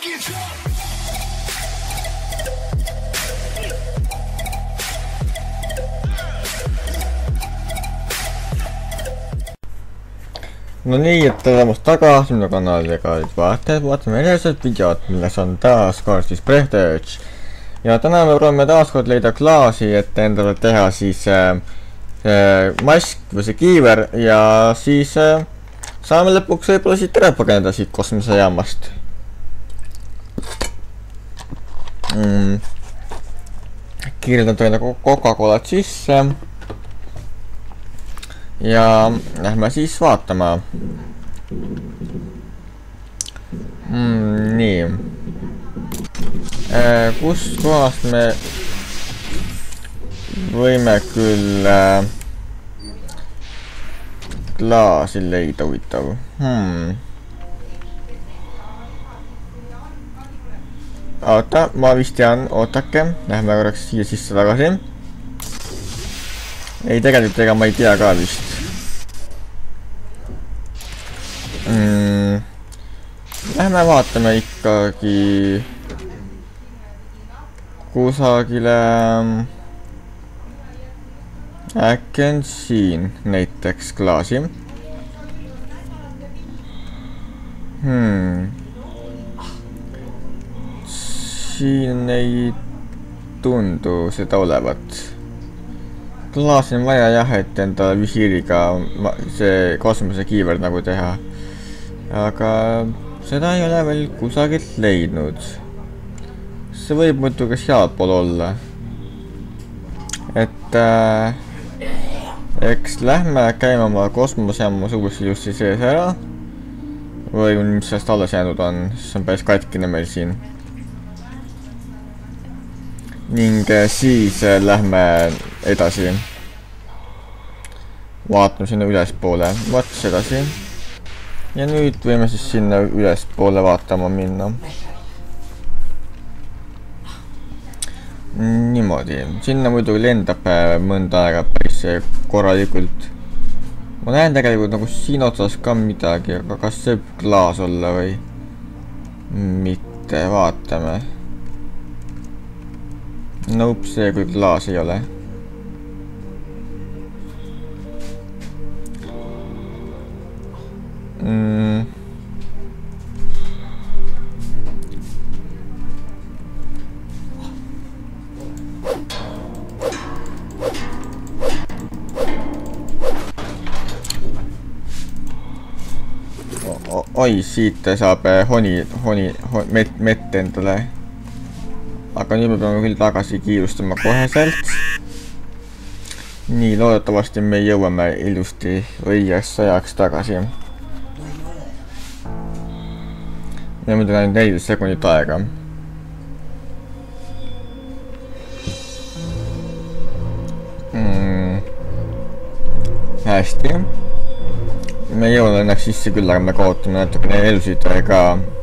No nii, et tulemast tagasi minu kanaliga vaatajad, vaatame eneselt videot, milles on taas kord siis Breathedge. Ja täna me proovime taas kord leida klaasi, et endale teha siis mask või see kiiver ja siis saame lõpuks võib-olla siit ära põgeneda siit kosmosejaamast. Kirjeldan teile Coca-Colat sisse. Ja lähme siis vaatama. Nii. Kust kohast me võime küll klaasi leida, huvitav. Oota, ma vist tean, ootake. Lähme korraks siia sisse tagasi. Ei, tegelikult ega ma ei tea ka vist. Lähme vaatame ikkagi kusagile. Äkki on siin näiteks klaasi. Siin ei tundu seda olevat. Klaasi on vaja jah, et enda visiiriga see kosmose kiiver nagu teha. Aga seda ei ole veel kusagilt leidnud. See võib muidugi sealpool olla. Et eks lähme käime oma kosmosejaamas uuesti just sees ära. Või mis sellest alles jäänud on, see on päris katkine meil siin. Ning siis lähme edasi. Vaatame sinna ülespoole. Vaats edasi. Ja nüüd võime siis sinna ülespoole vaatama minna. Niimoodi. Sinna muidu lendab mõnda aega päris korralikult. Ma näen tegelikult nagu siin otsas ka midagi, aga kas see võib klaas olla või mitte, vaatame. Nope, see kui klaas ei ole. Oi, siit saab mett endale. Aga nüüd me peame küll tagasi kiirustama koheselt. Nii, loodetavasti me jõuame ilusti õigeks ajaks tagasi. Ja muidugi ainult 4 sekundit aega. Hästi. Me ei jõuda õnneks sisse küll, aga me kaotame natukene elusid ka.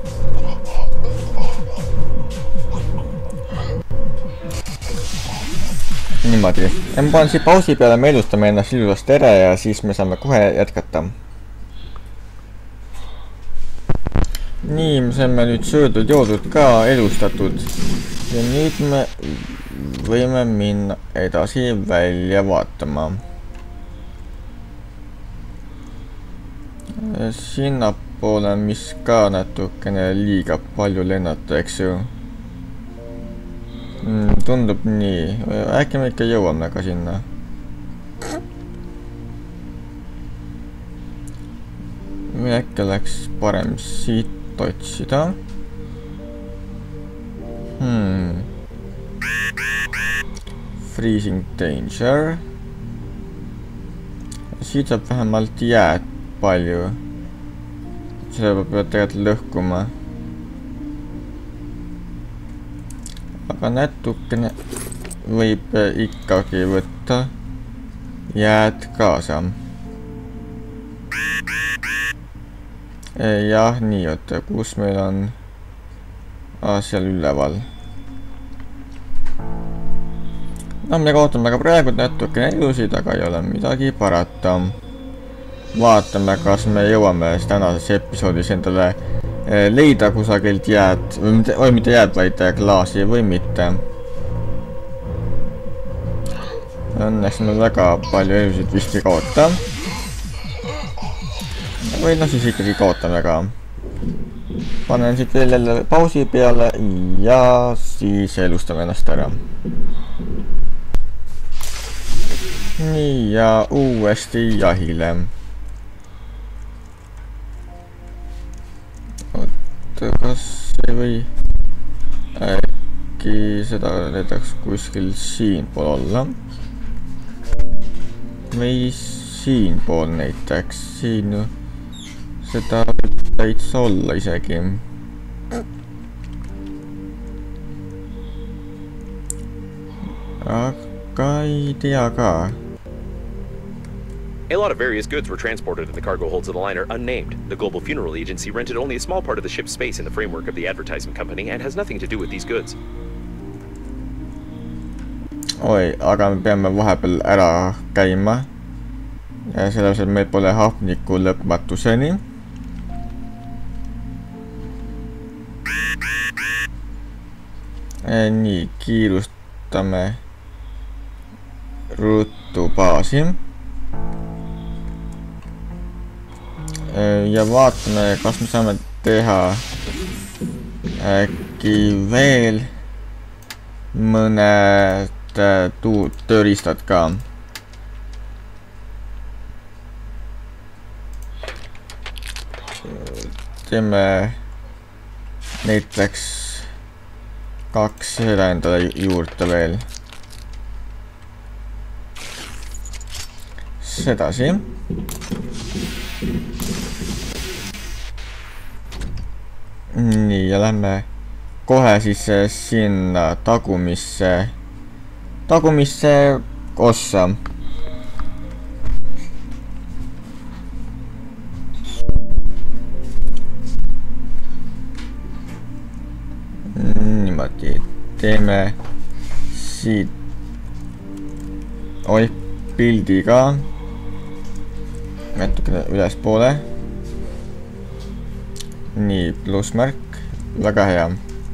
Niimoodi. Ja ma panen siia pausi peale, me elustame ennast ilusasti ära ja siis me saame kohe jätkata. Nii, me saame nüüd söödud, joodud ka elustatud. Ja nüüd me võime minna edasi välja vaatama. Sinnapoole, mis ka natukene liiga palju lennata, eks ju. Tundub nii. Äkki me ikka jõuame ka sinna. Äkki läks parem siit otsida. Freezing danger. Siit saab vähemalt jääd palju. Seda peab tegelikult lõhkuma. Aga natukene võib ikkagi võtta jääd kaasa. Jah, nii, oota, kus meil on seal üleval. No, me kaotame ka praegu natukene elusid, aga ei ole midagi parata. Vaatame, kas me jõuame tänases episoodis endale leida kusagilt jääd või mitte jääd, vaid klaasi või mitte. Õnneks me väga palju elusid vist ei kaota. Või no siis ikkagi kaotame ka. Panen siit veel jälle pausi peale ja siis elustame ennast ära. Nii ja uuesti jahile. Oota, kas ei või äkki seda näiteks kuskil siin pool olla? Või siin pool näiteks, siin seda võib täitsa olla isegi. Aga ei tea ka. A lot of various goods were transported in the cargo holds of the liner unnamed. The Global Funeral Agency rented only a small part of the ship's space in the framework of the advertising company and has nothing to do with these goods. Oi, aga me peame vahepeal ära käima. Ja sellepärast, et meil pole hapnikku lõpmatuseni. Nii, kiirustame ruttu baasi. Ja vaatame, kas me saame teha äkki veel mõned tööriistad ka. Teeme näiteks 2 seda endale juurde veel. Sedasi. Nii, ja lähme kohe siis sinna tagumisse ossa. Niimoodi, teeme siit pildi ka natukene ülespoole. Nii, plussmärk, väga hea.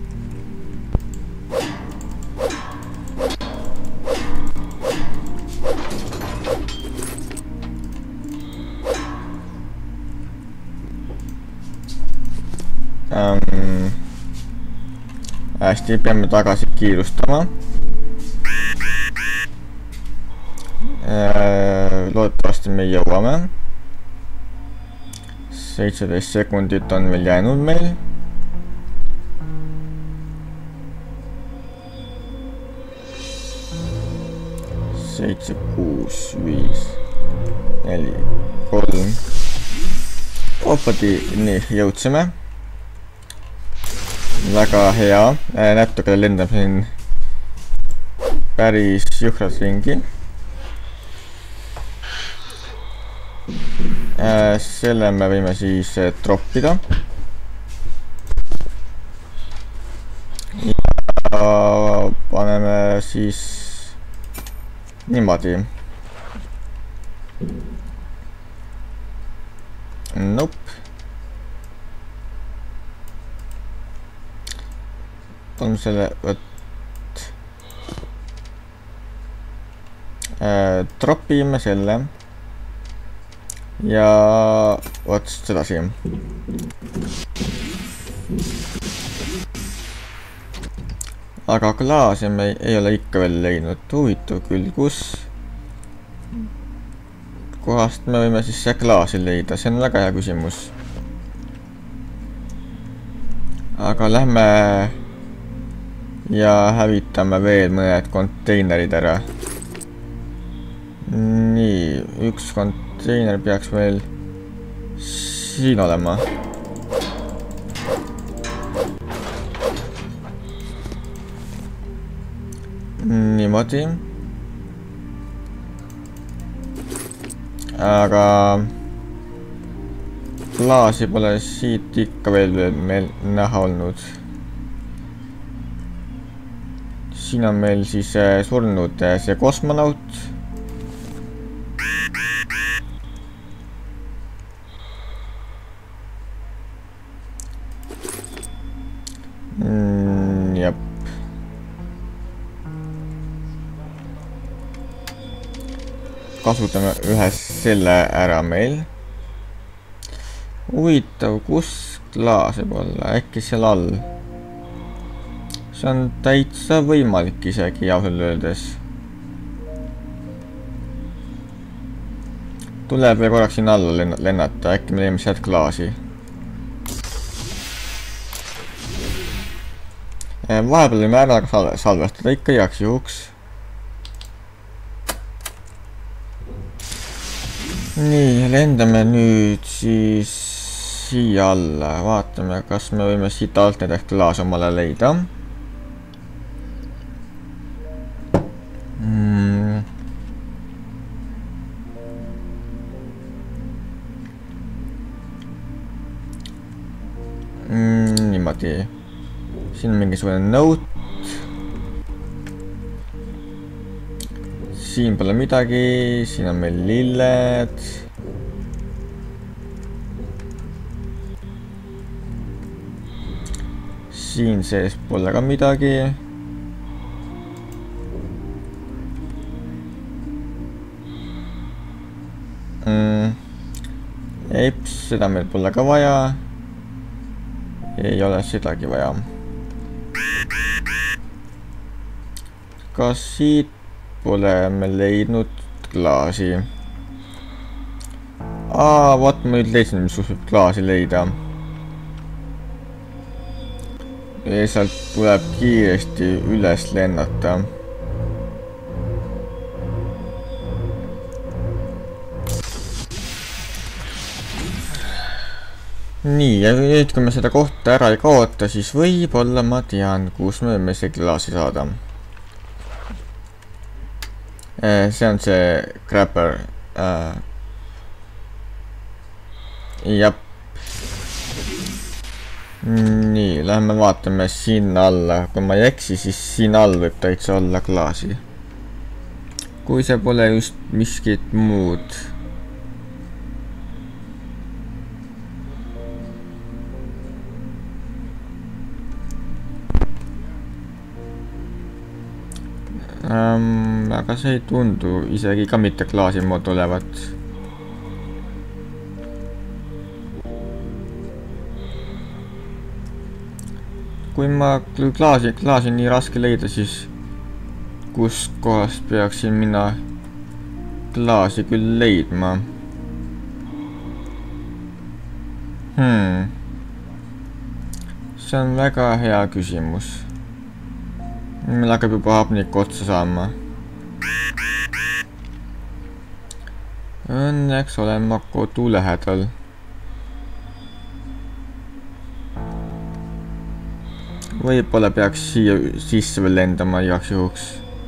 Hästi, peame tagasi kiirustama. Loodetavasti me jõuame. 17 sekundit on veel jäänud meil. Seitse, 6, 5, 4, 3. Hoopati, nii, jõudsime. Väga hea. Nätukene lendab siin päris juhras ringi. Selle me võime siis troppida. Ja paneme siis niimoodi. Nope. Paneme selle tropime selle. Ja võt sedasi. Aga klaasi me ei ole ikka veel leidnud. Huvitav küll, kus kohast me võime siis see klaasi leida. See on väga hea küsimus. Aga lähme ja hävitame veel mõned konteinerid ära. Nii, üks konteiner peaks meil siin olema. Niimoodi. Aga klaasi pole siit ikka veel meil näha olnud. Siin on meil siis surnud see kosmonaut. Jep. Kasutame ühe selle ära meil. Huvitav, kus klaas võib olla? Äkki seal all? See on täitsa võimalik isegi ausalt öeldes. Tuleb veel korraks siin alla lennata, äkki me leiame sealt klaasi. Vahepeal võime ära salvestada ikka heaks juhuks. Nii, lendame nüüd siis siia alla. Vaatame, kas me võime siit alt näiteks klaas omale leida. Niimoodi. Siin on mingisugune note. Siin pole midagi, siin on meil lilled. Siin sees pole ka midagi. Eips, seda meil pole ka vaja. Ei ole sedagi vaja. Kas siit pole me leidnud klaasi? Vaat ma nüüd leidsin, mis võib klaasi leida. Sealt tuleb kiiresti üles lennata. Nii, ja nüüd kui me seda kohta ära ei kaota, siis võib-olla ma tean, kus me võime see klaasi saada. See on see Grabber. Jep. Nii, lähme vaatame sinna alla. Kui ma ei eksi, siis siin all võib täitsa olla klaasi. Kui see pole just miskit muud. Aga see ei tundu isegi ka mitte klaasi mood olevat. Kui ma klaasi nii raske leida, siis kus kohast peaksin mina klaasi küll leidma? See on väga hea küsimus. Meil hakkab juba hapnik otsa saama. Õnneks olen ma kodu lähedal. Võib-olla peaks siia sisse veel lendama igaks juhuks.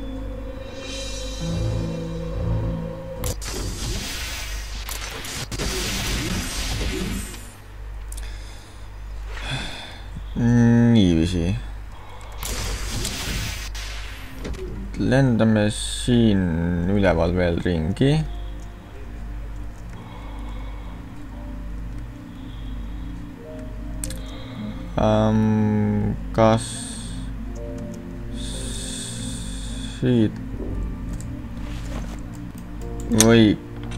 Niiviisi. Lendame siin üleval veel ringi. Kas siit või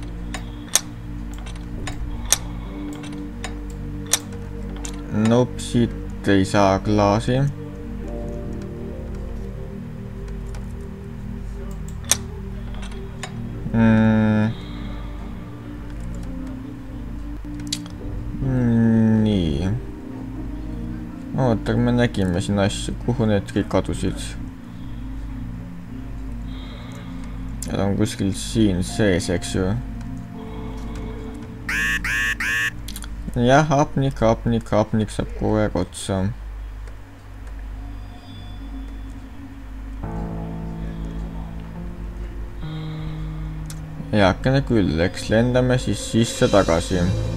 nope, siit ei saa klaasi. Nii. Oota, me nägime siin asju, kuhu need kõik kadusid. Need on kuskil siin sees, eks ju. Jah, hapnik saab kogu aeg otsa. Heakene küll, eks lendame siis sisse tagasi.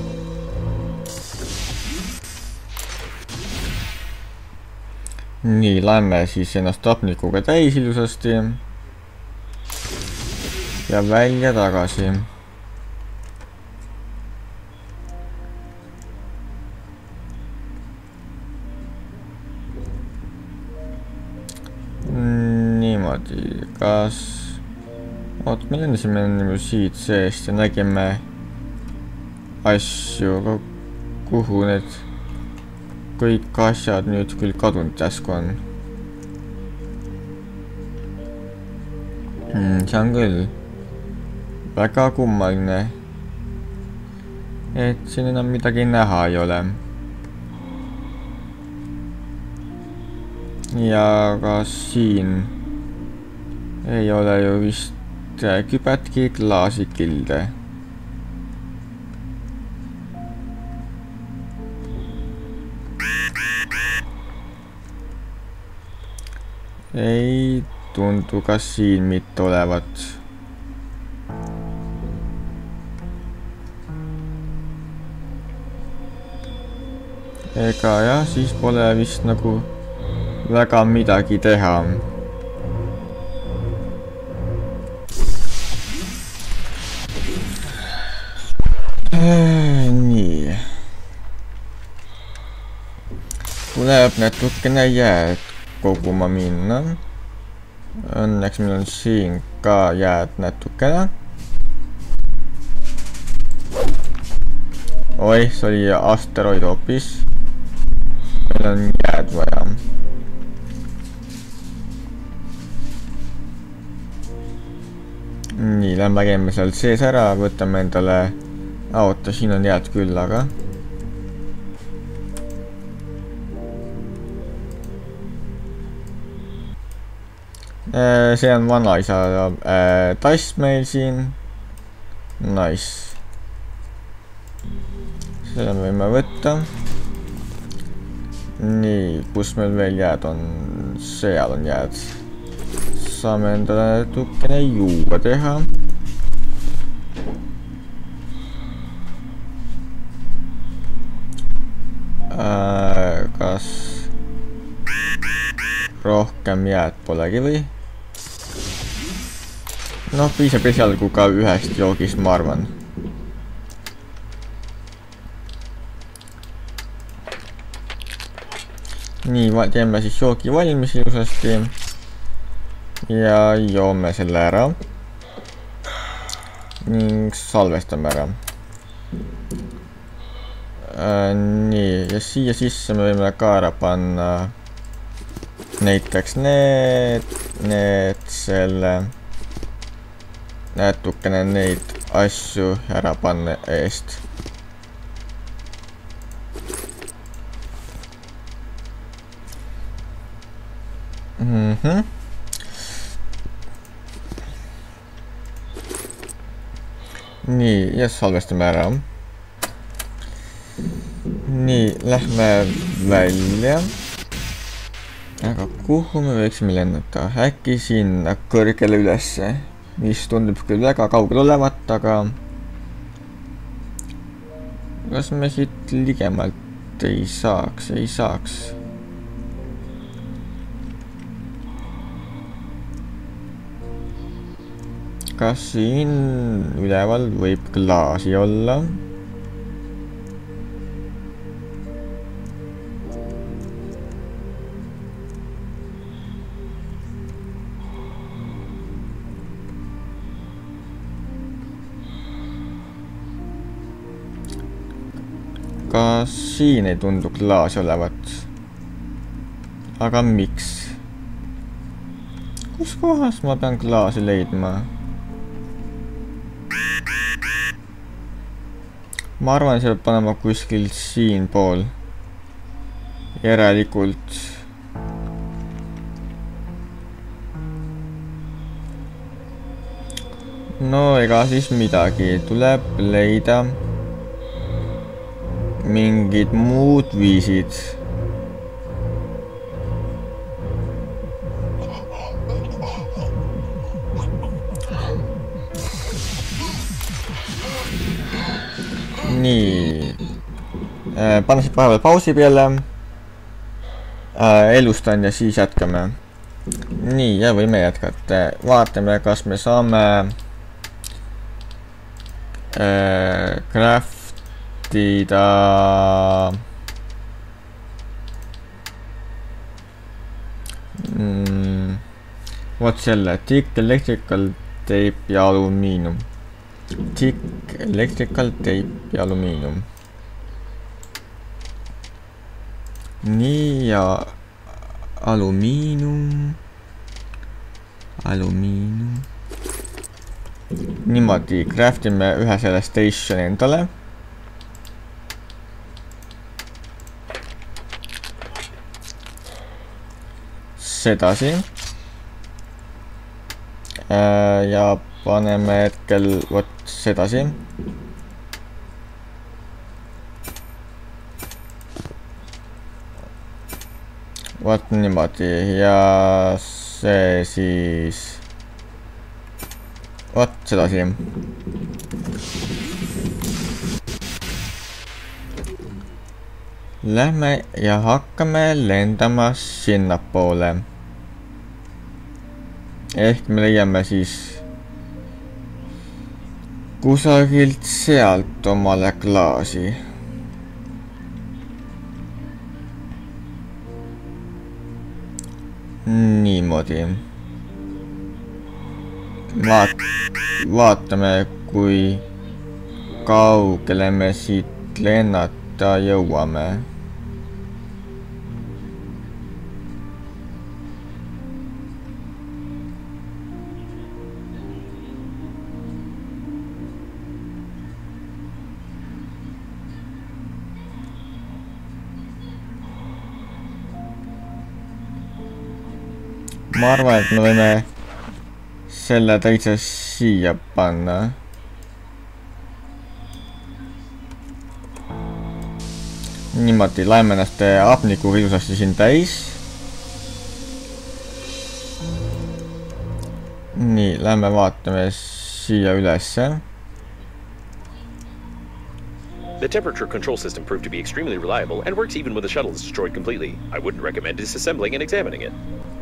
Nii, lähme siis ennast hapnikuga täis ilusasti. Ja välja tagasi. niimoodi, kas... Oot, me lendasime nagu siit seest ja nägime asju, kuhu need kõik asjad nüüd küll kadunud jäsku on. See on küll väga kummaline, et siin enam midagi näha ei ole. Ja ka siin ei ole ju vist kübätki klaasikilde. Ei tundu ka siin mitte olevat. Ega jah, siis pole vist nagu väga midagi teha. Nii. Tuleb natukene jääd koguma minna. Õnneks meil on siin ka jääd natukene. Oi, see oli asteroid hoopis. Meil on jääd vaja. Nii, lähme käime seal sees ära, võtame endale... Oota, siin on jääd küll, aga... See on vanaisa tass meil siin. Nice. Selle võime võtta. Nii, kus meil veel jääd on? Seal on jääd. Saame endale natukene juua teha. Kas rohkem jääd polegi või? Noh, piisab esialgu ka ühest joogist, ma arvan. Nii, teeme siis joogi valmis ilusasti. Ja joome selle ära. Ning salvestame ära. Nii, ja siia sisse me võime ka ära panna näiteks need selle natukene neid asju ära panna eest. Nii, ja salvestame ära. Nii, lähme välja. Aga kuhu me võiksime lennata? Äkki sinna kõrgele ülesse, mis tundub küll väga kaugel olevat, aga kas me siit ligemalt ei saaks? Ei saaks. Kas siin üleval võib klaasi olla? Kas siin ei tundu klaasi olevat? Aga miks? Kus kohas ma pean klaasi leidma? Ma arvan, see peab panema kuskil siin pool. Järelikult. No ega siis midagi. Tuleb leida mingid muud viisid. Nii. Panna siit vahepeal pausi peale. Elustan ja siis jätkame. Nii, ja võime jätkata. Vaatame, kas me saame craftida Vot selle thick electrical tape ja alumiinium. Thick electrical tape ja alumiinium. Nii ja alumiinium. Niimoodi craftime ühe selle station endale. Sedasi. Ja paneme hetkel vot sedasi. Vot niimoodi ja see siis vot sedasi. Lähme ja hakkame lendama sinnapoole. Ehk me leiame siis kusagilt sealt omale klaasi. Niimoodi. Vaatame, kui kaugele me siit lennata jõuame. Ma arvan, et me võime selle täitsa siia panna. Niimoodi laeme ennast hapnikuga ilusasti siin täis. Nii, lähme vaatame siia ülesse. The temperature control system proved to be extremely reliable and works even when the shuttle is destroyed completely. I wouldn't recommend disassembling and examining it.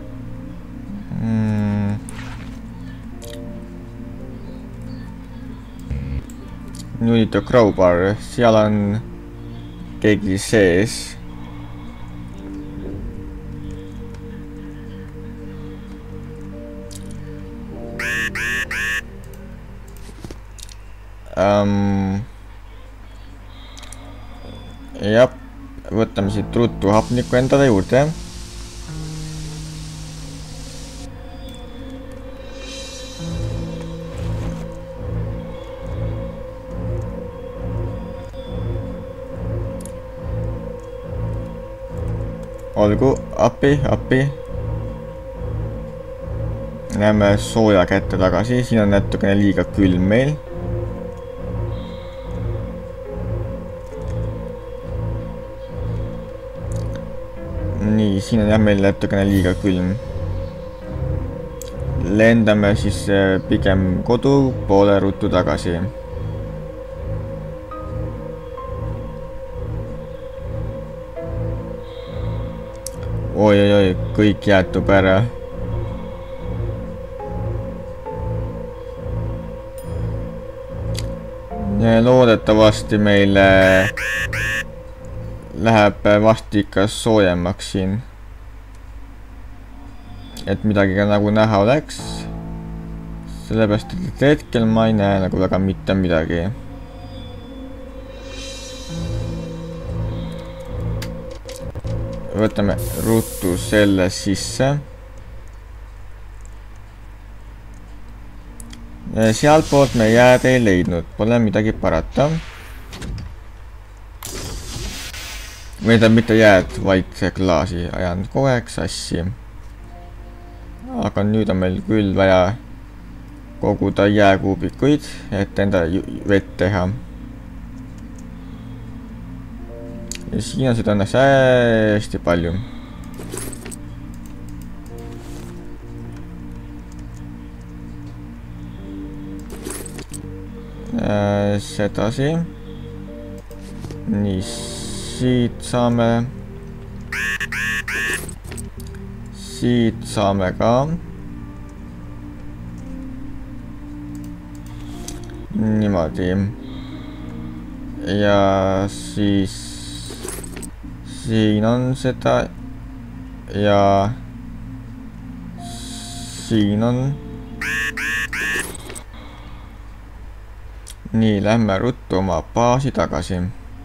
Nüüd crowbar, seal on keegi sees. Jah, võtame siit ruttu hapniku endale juurde. Olgu, appi. Näeme sooja kätte tagasi, siin on natukene liiga külm meil. Nii, siin on jah meil natukene liiga külm. Lendame siis pigem kodu poole ruttu tagasi. Oi, kõik jäätub ära. Loodetavasti meile läheb vast ikka soojemaks siin. Et midagi ka nagu näha oleks. Sellepärast, et hetkel ma ei näe nagu väga mitte midagi. Võtame ruttu selle sisse. Sealt poolt me jääd ei leidnud, pole midagi parata. Või ta mitte jääd, vaid klaasi ajan kogu aeg sassi. Aga nüüd on meil küll vaja koguda jääkuubikuid, et enda vett teha. Ja siin on seda õnneks hästi palju. Sedasi. Nii, siit saame ka. Niimoodi. Ja siis siin on seda ja siin on. Nii, lähme ruttu oma baasi tagasi.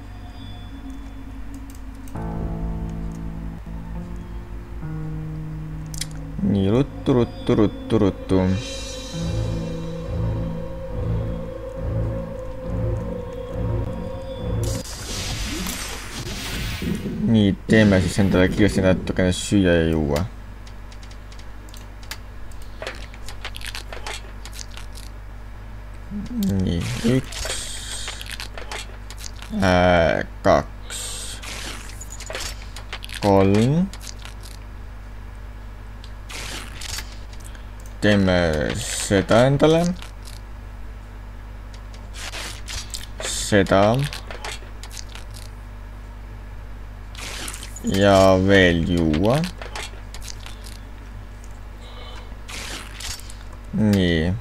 Nii, ruttu. Nii, teeme siis endale kiiresti natukene süüa ja juua. Nii, 1, 2, 3. Teeme seda endale. Seda. Ja veel juua. Nii.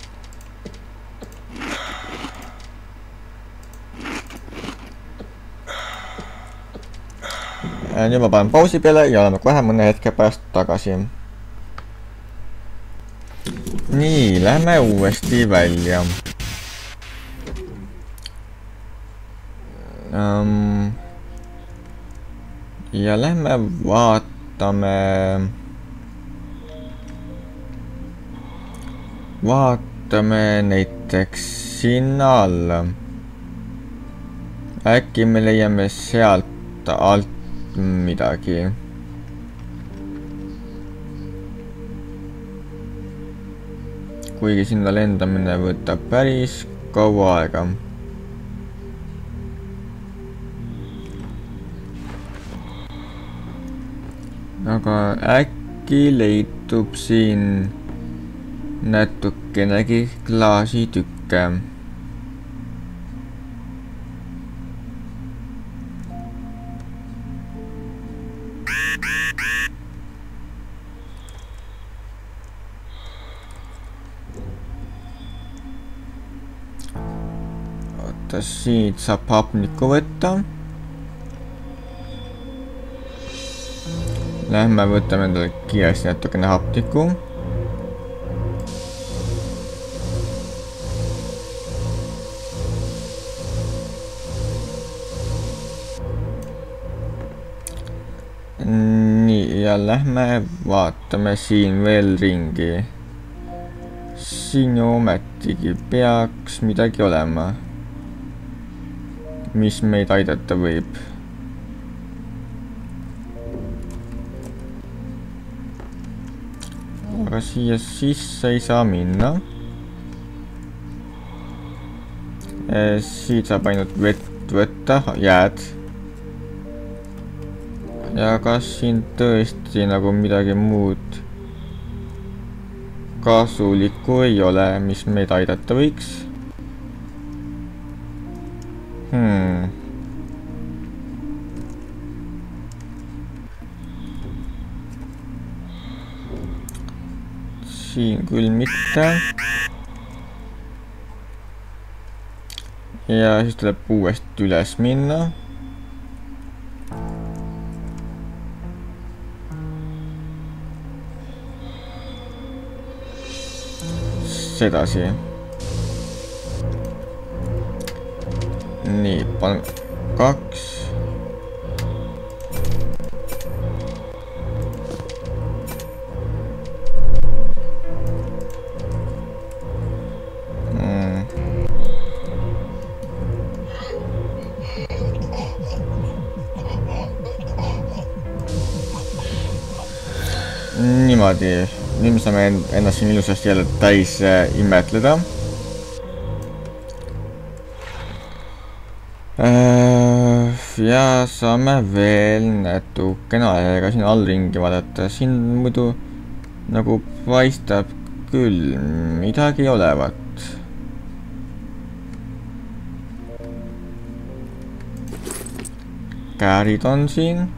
Nüüd ma panen pausi peale ja oleme kohe mõne hetke pärast tagasi. Nii, lähme uuesti välja. Ja lähme vaatame näiteks sinna alla. Äkki me leiame sealt alt midagi. Kuigi sinna lendamine võtab päris kaua aega. Aga äkki leitub siin natukenegi klaasitükke. Oota, siit saab hapnikku võtta. Lähme võtame endale kiiresti natukene hapnikku. Nii, ja lähme vaatame siin veel ringi. Siin ometigi peaks midagi olema, mis meid aidata võib. Aga siia sisse ei saa minna. Siit saab ainult vett võtta, jääd. Ja kas siin tõesti nagu midagi muud kasulikku ei ole, mis meid aidata võiks? Siin küll mitte. Ja siis tuleb uuesti üles minna. Sedasi. Nii, panen 2. Niimoodi, nüüd me saame ennast siin ilusasti jälle täis imetleda. Ja saame veel natukene aega siin all ringi vaadata. Siin muidu nagu paistab küll midagi olevat. Käärid on siin.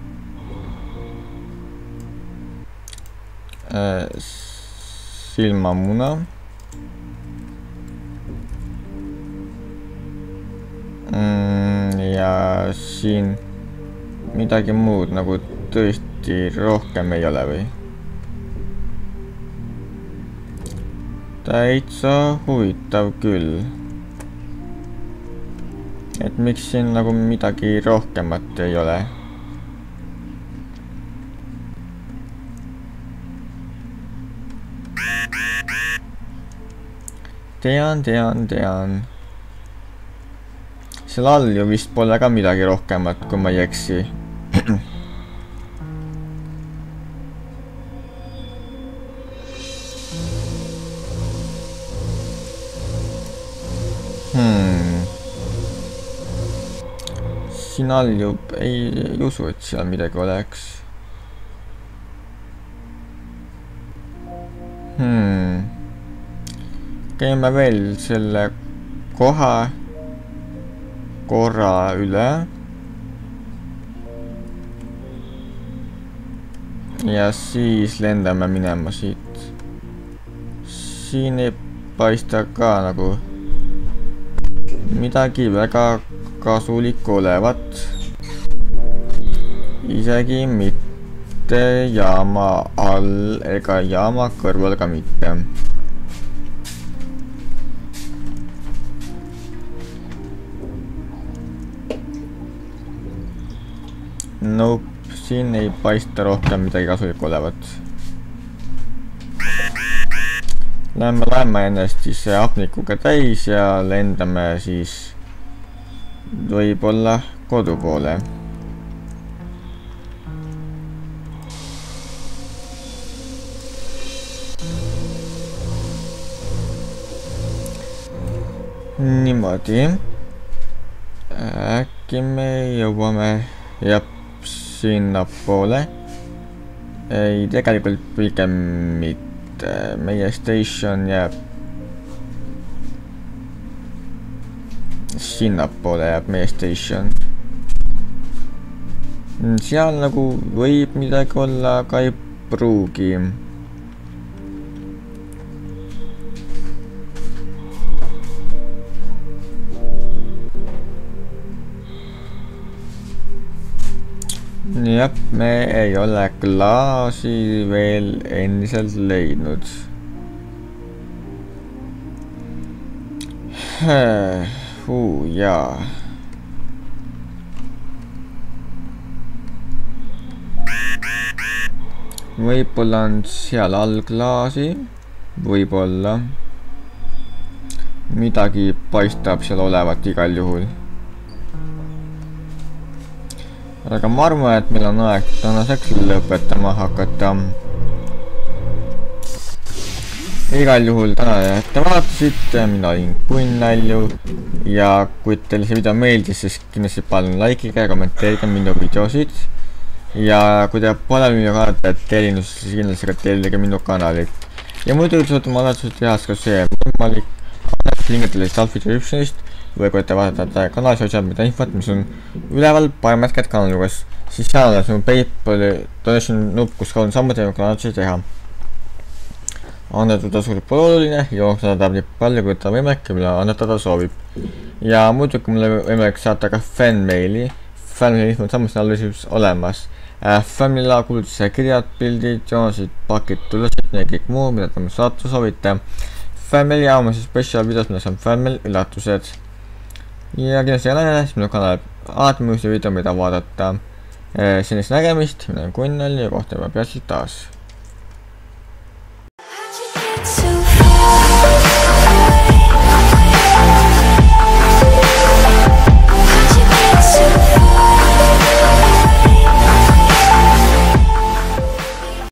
Silmamuna. Ja siin midagi muud nagu tõesti rohkem ei ole või? täitsa huvitav küll. Et miks siin nagu midagi rohkemat ei ole? Tean. Seal all ju vist pole ka midagi rohkemat, kui ma ei eksi. Siin all ju ei usu, et seal midagi oleks. Käime veel selle koha korra üle. Ja siis lendame minema siit. Siin ei paista ka nagu midagi väga kasulikku olevat. Isegi mitte jaama all ega jaama kõrval ka mitte. Nope, siin ei paista rohkem midagi kasulikku olevat. Läheme ennast siis hapnikuga täis ja lendame siis võib-olla kodu poole. Niimoodi. Äkki me jõuame sinna poole. Ei, tegelikult pigem mitte. Meie station jääb sinnapoole jääb meie station. Seal nagu võib midagi olla, aga ei pruugi. Jah, me ei ole klaasi veel endiselt leidnud. Jaa. Võib-olla on seal all klaasi. Võib-olla. Midagi paistab seal olevat igal juhul. Aga ma arvan, et meil on aeg tänaseks lõpetama hakata. Igal juhul täna, et te vaatasite, mina olin Kunnalju ja kui teile see video meeldis, siis kindlasti palun likeige ja kommenteerige minu videosid. Ja kui te pole minu kanalile tellinud, siis kindlasti ka tellige minu kanalit. Ja muidu saate ma alati teha ka see võimalik lingid teile descriptionist või kui te vaatate kanali otsad mida infot, mis on üleval paremat kätt kanali juures, siis seal on sinu PayPali donation nupp, kus ka on samuti kanalisi teha. Annetada suurelt pole oluline, jooksada tahab nii palju, kui ta võimalik ja mida annetada soovib. Ja muidugi mulle võimalik saata ka fanmaili. Fanmaili info on samuti all olemas. Fanmaila kuulutuse kirjad, pildid, joonasid, pakid, tulesid ja kõik muu, mida te saata soovite. Fanmaili jaama siis special videos, milles on fanmail üllatused. Ja kindlasti jälle minu kanal alati muidugi video, mida vaadata. Senist nägemist, mina olen Kunnal ja kohta juba peatselt taas.